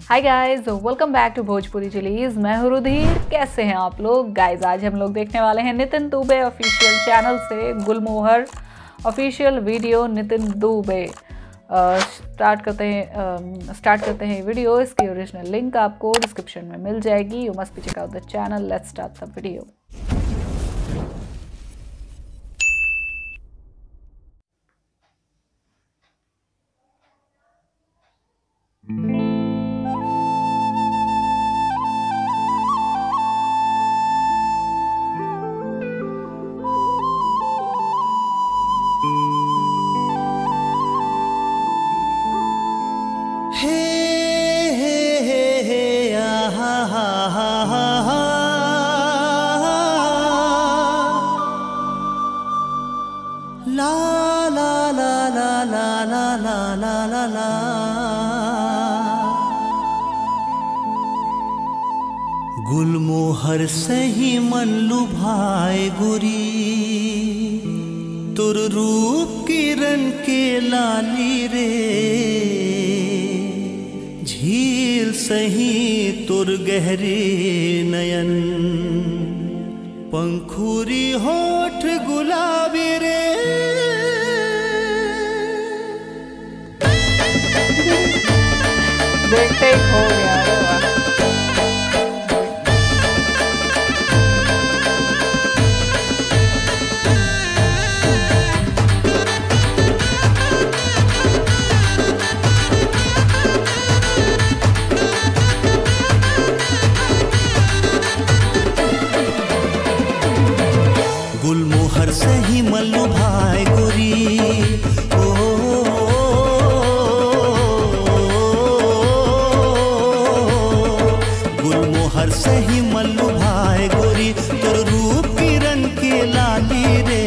Hi guys, welcome back to Bhojpuri chillies. मैं हूं रुधिर। कैसे हैं आप लोग गाइस? आज हम लोग देखने वाले हैं नितिन दुबे ऑफिशियल चैनल से Gulmohar official video Nitin Dubey. Start करते हैं वीडियो। इसकी ओरिजिनल लिंक आपको डिस्क्रिप्शन में मिल जाएगी। You must be check out the channel. Let's start the video. ला ला ला ला ला ला ला ला ला ला गुलमोहर सही मन लुभाए गोरी, तुर रूप किरण के लाली रे। झील सही तुर गहरे नयन, पंखुरी होठ गुलाबी रे। देखते ही खो गया। गुलमोहर सही मल्लू भाई गोरी, गुलमोहर सही मल्लू भाई गोरी, तोर रूप किरण के लाली रे।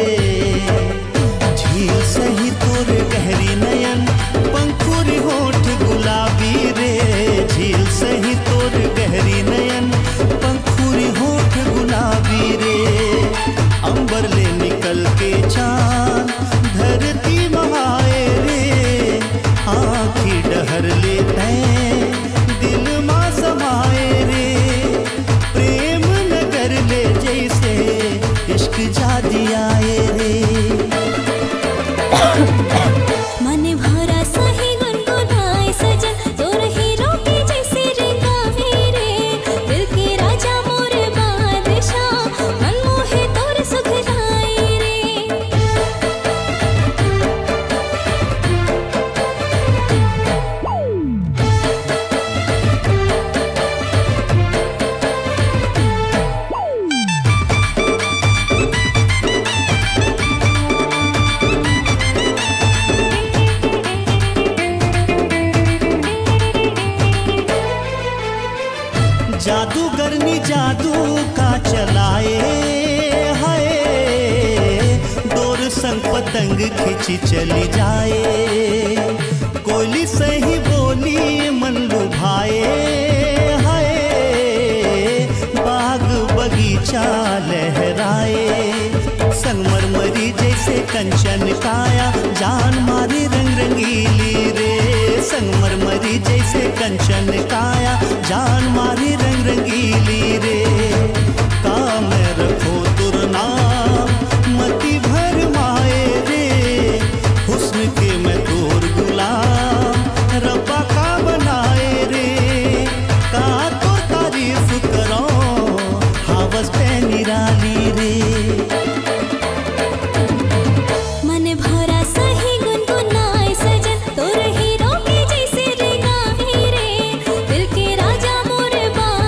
झील सही तोर गहरी नयन, पंखुरी होठ गुलाबी रे। झील सही तोर गहरी नयन, पंखुरी होठ गुलाबी रे। अंबर ले निकल के चांद धरती महाए रे। आँखी डहर लेते दिल माँ समाए रे। प्रेम नगर ले जैसे इश्क जादी आए रे। मन भरा सही गुनगुनाए सजन, तोर हीरो के जैसे रेंगावे रे। दिल के राजा मोर बादशाह, मन मोहे तोर सुखदाई रे। जादूगरनी जादू का चलाए है, डोर संग पतंग खिंची चली जाए। कोयली सही बोली मन लुभाए है, बाग बगीचा लहराए। संगमरमरी जैसे कंचन काया, जान मारी रंग रंगीली रे। संगमरमरी जैसे कंचन काया, जान मारी रंग रंगीली रे। काम रखो तुर नाम, मति भर माए रे। हुस्न के मैं तोर गुलाम, रब्बा का बनाए रे। का तो तारीफ करो, हावस पे निराली रे। मन भरा सही गुनगुनाए सजन, तोर हीरो के जैसे रेंगावे रे। दिल के राजा मोर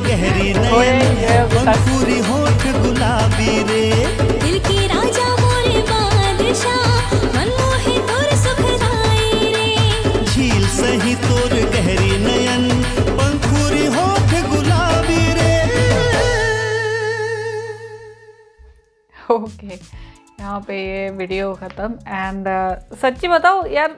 गहरी नयन पंखुरी होठ गुलाबी रे। दिल के राजा मोरे बादशाह मनमोहे तोर सुखदाई रे। झील सही तोर गहरी नयन पंखुरी होठ गुलाबी रे। ओके यहाँ पे ये वीडियो ख़त्म। एंड सच्ची बताओ यार,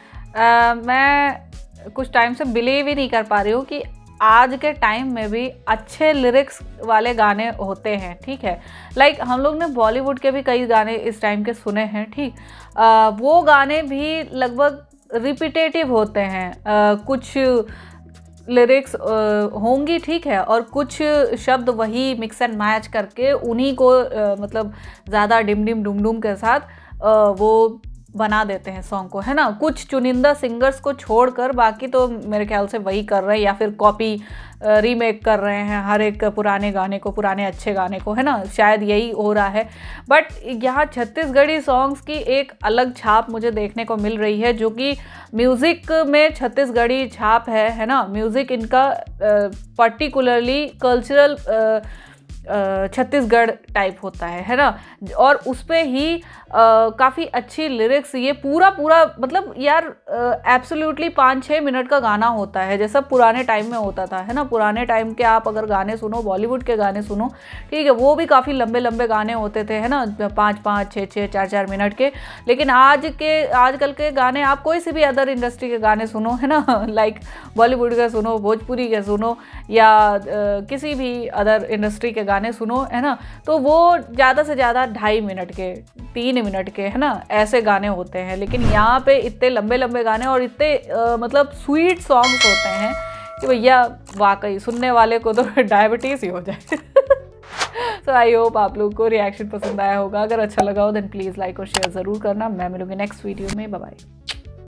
मैं कुछ टाइम से बिलीव ही नहीं कर पा रही हूँ कि आज के टाइम में भी अच्छे लिरिक्स वाले गाने होते हैं। ठीक है, लाइक हम लोग ने बॉलीवुड के भी कई गाने इस टाइम के सुने हैं। ठीक, वो गाने भी लगभग रिपीटेटिव होते हैं। कुछ लिरिक्स होंगी, ठीक है, और कुछ शब्द वही मिक्स एंड मैच करके उन्हीं को मतलब ज़्यादा डिम डिम डुम डुम के साथ वो बना देते हैं सॉन्ग को, है ना। कुछ चुनिंदा सिंगर्स को छोड़कर बाकी तो मेरे ख्याल से वही कर रहे हैं, या फिर कॉपी रीमेक कर रहे हैं हर एक पुराने गाने को, पुराने अच्छे गाने को, है ना। शायद यही हो रहा है। बट यहाँ छत्तीसगढ़ी सॉन्ग्स की एक अलग छाप मुझे देखने को मिल रही है, जो कि म्यूज़िक में छत्तीसगढ़ी छाप है ना। म्यूज़िक इनका पर्टिकुलरली कल्चरल छत्तीसगढ़ टाइप होता है ना। और उस पर ही काफ़ी अच्छी लिरिक्स, ये पूरा मतलब यार एब्सोल्युटली 5-6 मिनट का गाना होता है, जैसा पुराने टाइम में होता था, है ना। पुराने टाइम के आप अगर गाने सुनो, बॉलीवुड के गाने सुनो, ठीक है, वो भी काफ़ी लंबे लंबे गाने होते थे, है ना, 5-5, 6-6, 4-4 मिनट के। लेकिन आजकल के गाने आप कोई सी भी अदर इंडस्ट्री के गाने सुनो, है ना, लाइक बॉलीवुड के सुनो, भोजपुरी के सुनो, या किसी भी अदर इंडस्ट्री के गाने सुनो, है ना, तो वो ज़्यादा से ज़्यादा 2.5 मिनट के, 3 मिनट के, है ना, ऐसे गाने होते हैं। लेकिन यहाँ पे इतने लंबे लंबे गाने और इतने मतलब स्वीट सॉन्ग्स होते हैं कि भैया वाकई सुनने वाले को तो डायबिटीज़ ही हो जाए। सो आई होप आप लोग को रिएक्शन पसंद आया होगा। अगर अच्छा लगा हो देन प्लीज़ लाइक और शेयर ज़रूर करना। मैं मिलूंगी नेक्स्ट वीडियो में। Bye bye.